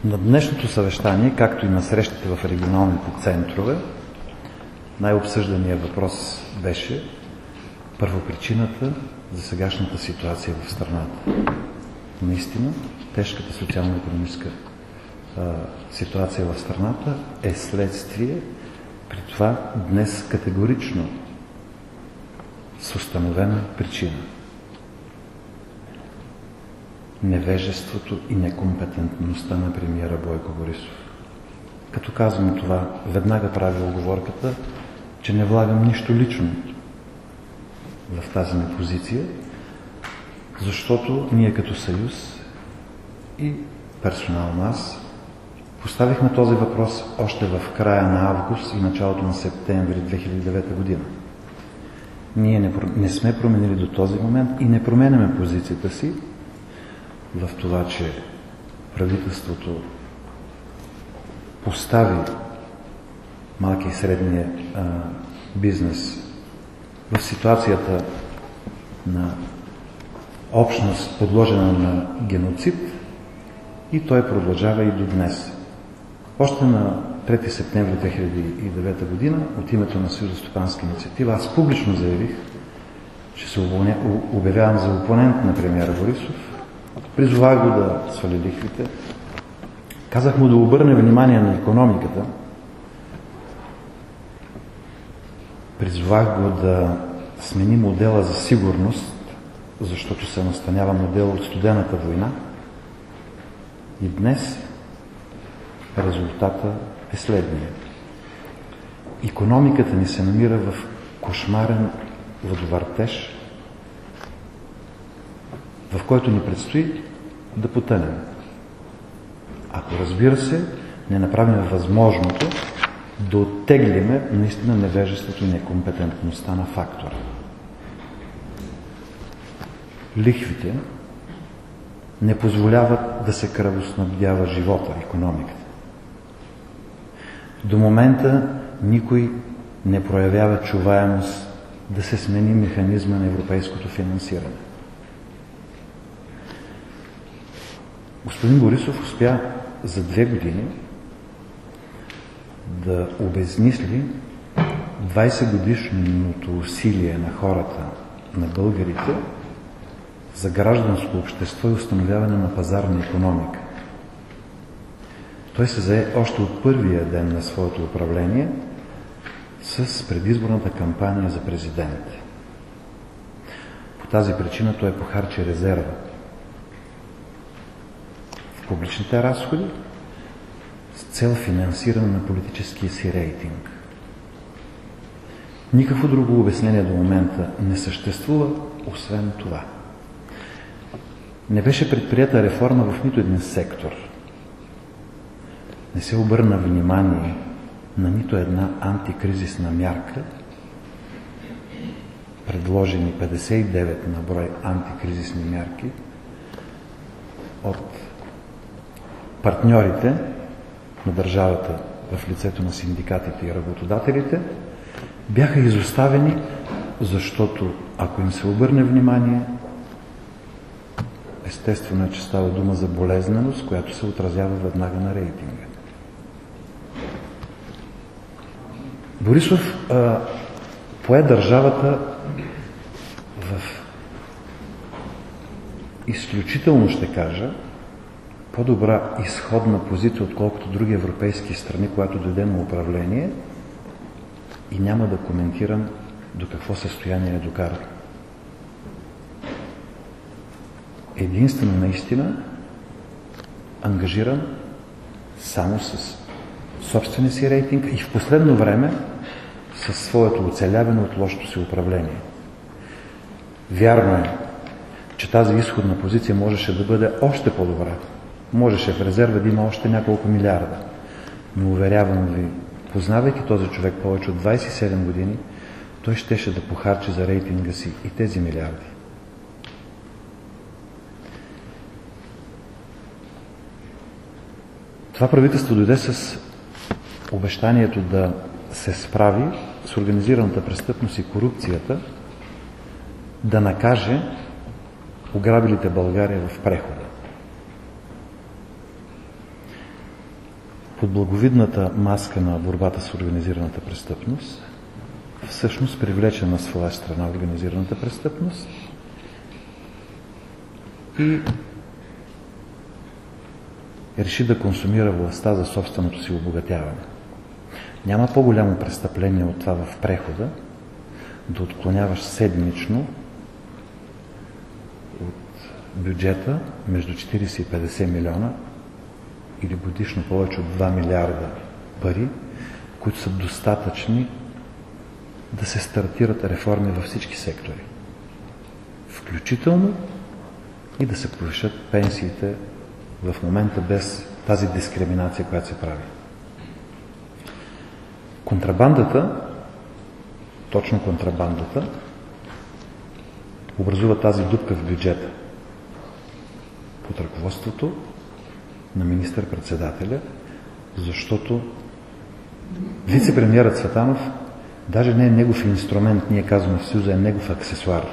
На днешното съвещание, както и на срещите в регионалните центрове, най-обсъжданият въпрос беше първопричината за сегашната ситуация в страната. Наистина, тежката социално-икономическа ситуация в страната е следствие, при това днес категорично с установена причина. Невежеството и некомпетентността на премиера Бойко Борисов. Като казвам това, веднага правя уговорката, че не влагам нищо лично в тази ми позиция, защото ние като съюз и персонално аз поставихме този въпрос още в края на август и началото на септември 2009 година. Ние не сме променили до този момент и не променяме позицията си в това, че правителството постави малки и средния бизнес в ситуацията на общност, подложена на геноцид, и той продължава и до днес. Още на 3 септември 2009 година от името на Съюза стопанска инициатива аз публично заявих, че се обявявам за опонент на премиера Борисов. Призовах го да свали лихвите. Казах му да обърне внимание на икономиката. Призовах го да смени модела за сигурност, защото се настанява модел от студената война. И днес резултата е следния. Икономиката ни се намира в кошмарен водовъртеж, в който ни предстои да потънем. Ако, разбира се, не направим възможното да оттеглиме наистина невежеството и некомпетентността на фактора. Лихвите не позволяват да се кръвоснабдява живота, икономиката. До момента никой не проявява чуваемост да се смени механизма на европейското финансиране. Господин Борисов успя за 2 години да обезмисли 20-годишното усилие на хората, на българите, за гражданско общество и установяване на пазарна икономика. Той се зае още от първия ден на своето управление с предизборната кампания за президент. По тази причина той похарчи резерва в публичните разходи с цел финансиране на политическия си рейтинг. Никакво друго обяснение до момента не съществува, освен това. Не беше предприета реформа в нито един сектор. Не се обърна внимание на нито една антикризисна мярка, предложени 59 на брой антикризисни мярки от партньорите на държавата в лицето на синдикатите и работодателите, бяха изоставени, защото ако им се обърне внимание, естествено е, че става дума за болезненост, която се отразява веднага на рейтинга. Борисов пое държавата в изключително, ще кажа, по-добра изходна позиция, отколкото други европейски страни, когато дойде на управление, и няма да коментирам до какво състояние е докаран. Единствено наистина ангажиран само с собствения си рейтинг и в последно време със своето оцеляване от лошото си управление. Вярно е, че тази изходна позиция можеше да бъде още по-добра. Можеше в резерва да има още няколко милиарда. Но уверявам ви, познавайки този човек повече от 27 години, той щеше да похарчи за рейтинга си и тези милиарди. Това правителство дойде с обещанието да се справи с организираната престъпност и корупцията, да накаже ограбилите България в прехода. под благовидната маска на борбата с организираната престъпност, всъщност привлече на своя страна организираната престъпност и реши да консумира властта за собственото си обогатяване. Няма по-голямо престъпление от това в прехода да отклоняваш седмично от бюджета между 40 и 50 милиона или годишно повече от 2 милиарда пари, които са достатъчни да се стартират реформи във всички сектори. Включително и да се повишат пенсиите в момента без тази дискриминация, която се прави. Контрабандата, точно контрабандата, образува тази дупка в бюджета под ръководството на министър-председателя, защото вице-премиерът Цветанов даже не е негов инструмент, ние казваме в Съюза, е негов аксесуар.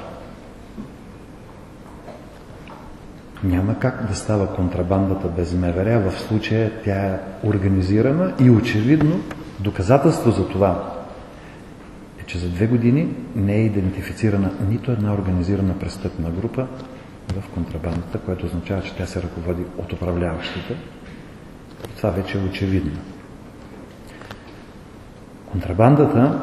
Няма как да става контрабандата без МВР, а в случая тя е организирана и очевидно доказателство за това е, че за 2 години не е идентифицирана нито една организирана престъпна група в контрабандата, което означава, че тя се ръководи от управляващите. Това вече е очевидно. Контрабандата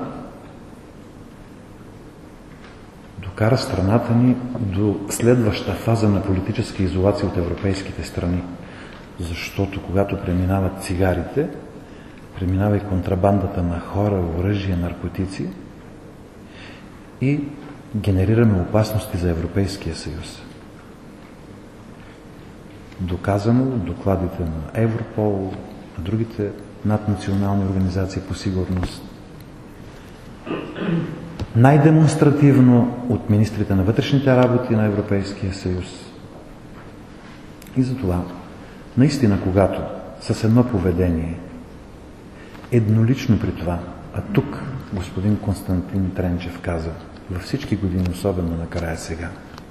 докара страната ни до следваща фаза на политическа изолация от европейските страни. Защото когато преминават цигарите, преминава и контрабандата на хора, оръжия, наркотици и генерираме опасности за Европейския съюз. Доказано от докладите на Европол, на другите наднационални организации по сигурност. Най-демонстративно от министрите на вътрешните работи на Европейския съюз. И затова, наистина, когато с едно поведение, еднолично при това, а тук господин Константин Тренчев каза, във всички години, особено накрая сега,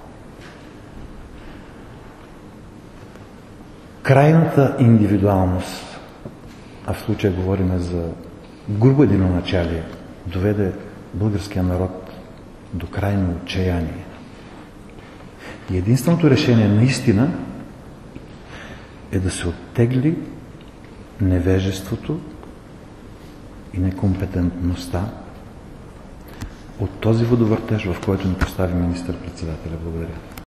крайната индивидуалност, а в случая говорим за грубо единоначалие, доведе българския народ до крайно отчаяние. И единственото решение наистина е да се оттегли невежеството и некомпетентността от този водовъртеж, в който ни постави министър-председателя. Благодаря.